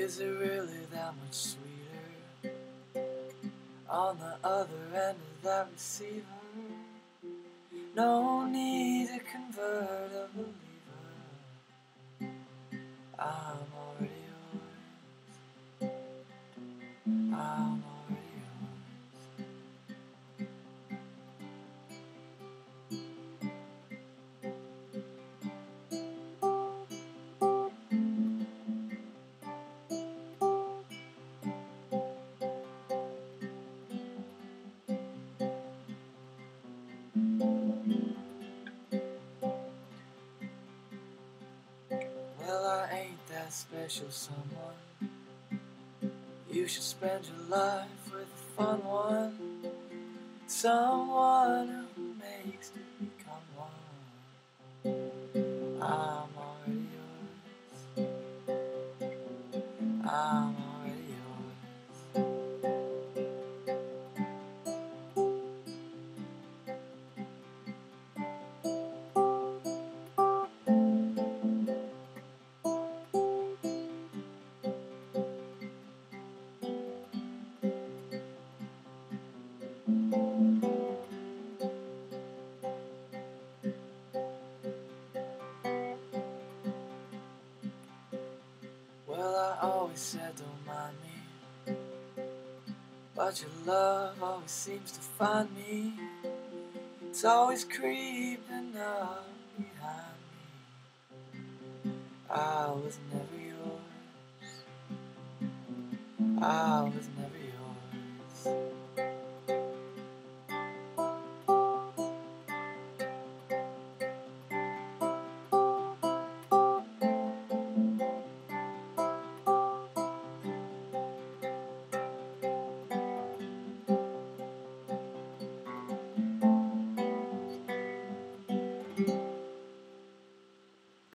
Is it really that much sweeter on the other end of that receiver? No need to convert a believer. I'm already yours. I'm already yours. Well, I ain't that special someone. You should spend your life with a fun one. Someone who makes you become one. I'm already yours. I'm already yours. Well, I always said don't mind me, but your love always seems to find me. It's always creeping up behind me. I was never yours. I was never yours.